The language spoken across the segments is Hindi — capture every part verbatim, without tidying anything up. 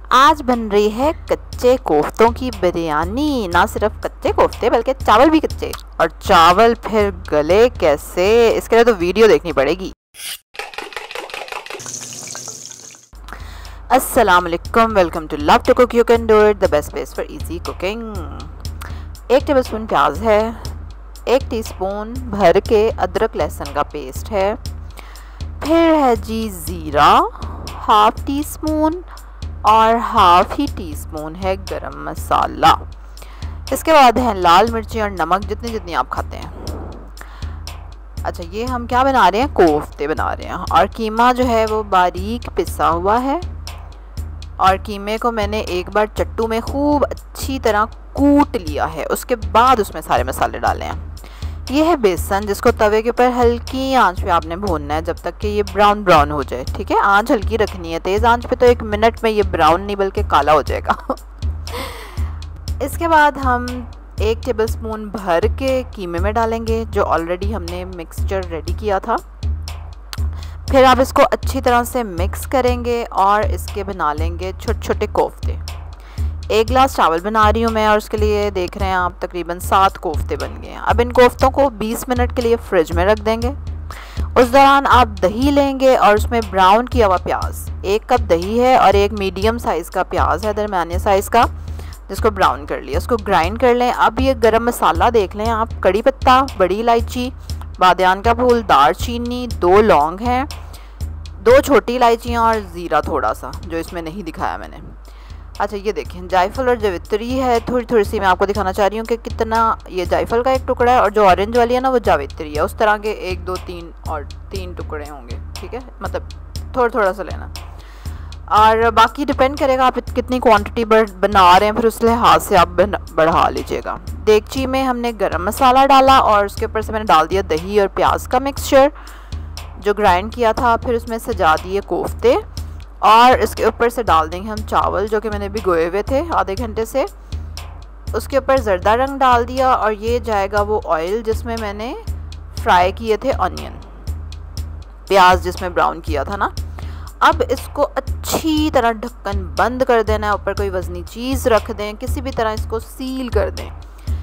आज बन रही है कच्चे कोफ्तों की बिरयानी। ना सिर्फ कच्चे कोफ्ते बल्कि चावल भी कच्चे, और चावल फिर गले कैसे, इसके लिए तो वीडियो देखनी पड़ेगी। अस्सलाम-ओ-अलैकुम, welcome to love to cook you can do it, the best place for easy cooking. एक टेबलस्पून प्याज है, एक टीस्पून भर के अदरक लहसुन का पेस्ट है, फिर है जी ज़ीरा हाफ टी स्पून, और हाफ ही टी स्पून है गरम मसाला। इसके बाद है लाल मिर्ची और नमक, जितनी जितनी आप खाते हैं। अच्छा, ये हम क्या बना रहे हैं, कोफ्ते बना रहे हैं। और कीमा जो है वो बारीक पिसा हुआ है, और कीमे को मैंने एक बार चट्टू में खूब अच्छी तरह कूट लिया है। उसके बाद उसमें सारे मसाले डाले हैं। ये है बेसन, जिसको तवे के ऊपर हल्की आंच पे आपने भूनना है जब तक कि ये ब्राउन ब्राउन हो जाए। ठीक है, आंच हल्की रखनी है, तेज़ आंच पे तो एक मिनट में ये ब्राउन नहीं बल्कि काला हो जाएगा। इसके बाद हम एक टेबलस्पून भर के कीमे में डालेंगे, जो ऑलरेडी हमने मिक्सचर रेडी किया था। फिर आप इसको अच्छी तरह से मिक्स करेंगे और इसके बना लेंगे छोटे छोटे कोफ्ते। एक गिलास चावल बना रही हूँ मैं, और उसके लिए देख रहे हैं आप तकरीबन सात कोफ्ते बन गए हैं। अब इन कोफ्तों को बीस मिनट के लिए फ्रिज में रख देंगे। उस दौरान आप दही लेंगे और उसमें ब्राउन किया हुआ प्याज, एक कप दही है और एक मीडियम साइज़ का प्याज है, दरमियाने साइज़ का, जिसको ब्राउन कर लिया, उसको ग्राइंड कर लें। अब ये गरम मसाला देख लें आप, कड़ी पत्ता, बड़ी इलायची, बादियान का फूल, दालचीनी, दो लौंग हैं, दो छोटी इलायचियाँ और ज़ीरा थोड़ा सा, जो इसमें नहीं दिखाया मैंने। अच्छा, ये देखें जायफल और जावित्री है, थोड़ी थोड़ी सी मैं आपको दिखाना चाह रही हूँ कि कितना। ये जायफल का एक टुकड़ा है, और जो ऑरेंज वाली है ना वो जावित्री है। उस तरह के एक दो तीन और तीन टुकड़े होंगे। ठीक है, मतलब थोड़ा थोड़ा सा लेना, और बाकी डिपेंड करेगा आप कितनी क्वांटिटी बना रहे हैं, फिर उस लिहाज से आप बढ़ा लीजिएगा। देगची में हमने गरम मसाला डाला, और उसके ऊपर से मैंने डाल दिया दही और प्याज का मिक्सचर जो ग्राइंड किया था। फिर उसमें सजा दिए कोफ्ते, और इसके ऊपर से डाल देंगे हम चावल जो कि मैंने भिगोए हुए थे आधे घंटे से। उसके ऊपर ज़र्दा रंग डाल दिया, और ये जाएगा वो ऑयल जिसमें मैंने फ्राई किए थे ऑनियन, प्याज जिसमें ब्राउन किया था ना। अब इसको अच्छी तरह ढक्कन बंद कर देना है, ऊपर कोई वज़नी चीज़ रख दें, किसी भी तरह इसको सील कर दें।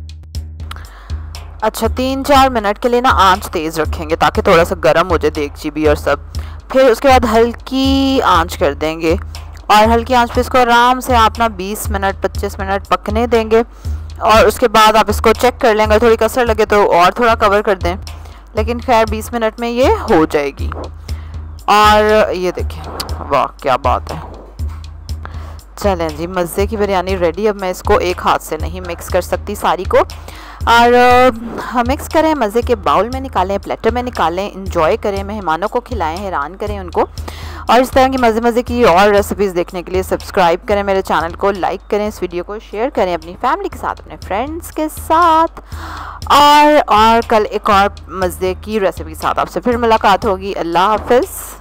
अच्छा, तीन चार मिनट के लिए ना आंच तेज़ रखेंगे ताकि थोड़ा सा गर्म हो जाए देगची भी और सब। फिर उसके बाद हल्की आंच कर देंगे, और हल्की आंच पे इसको आराम से आप ना बीस मिनट पच्चीस मिनट पकने देंगे। और उसके बाद आप इसको चेक कर लेंगे, थोड़ी कसर लगे तो और थोड़ा कवर कर दें, लेकिन खैर बीस मिनट में ये हो जाएगी। और ये देखें, वाह क्या बात है। चलें जी, मज़े की बिरयानी रेडी। अब मैं इसको एक हाथ से नहीं मिक्स कर सकती सारी को, और हम मिक्स करें, मज़े के बाउल में निकालें, प्लेटर में निकालें, इंजॉय करें, मेहमानों को खिलाएं, हैरान करें उनको। और इस तरह की मज़े मज़े की और रेसिपीज़ देखने के लिए सब्सक्राइब करें मेरे चैनल को, लाइक करें, इस वीडियो को शेयर करें अपनी फैमिली के साथ, अपने फ्रेंड्स के साथ। और और कल एक और मज़े की रेसिपी के साथ आपसे फिर मुलाकात होगी। अल्लाह हाफ़िज़।